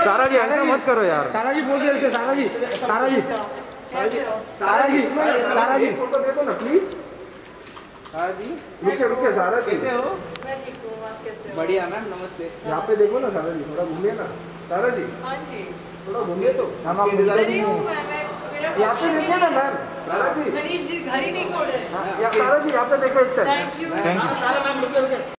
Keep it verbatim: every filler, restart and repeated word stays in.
सारा जी ऐसा मत करो यार। सारा जी बोल दे सारा जी सारा जी सारा जी सारा जी फोटो दे दो ना प्लीज। हाँ जी रुके रुके सारा जी कैसे हो? मैं ठीक हूँ, आप कैसे हो? बढ़िया मैम नमस्ते। यहाँ पे देखो ना सारा जी, थोड़ा घूमिए ना सारा जी, हाँ जी थोड़ा घूमिए तो हम आप इधर ही हूँ मैं मैं मेरा यहाँ पे देखिए ना मैम सारा जी। मनीष जी घर ही नहीं खोल रहे। हाँ, यहाँ सारा जी यहाँ पे देखो एक थैंक यू। सारा मैम रुके रुके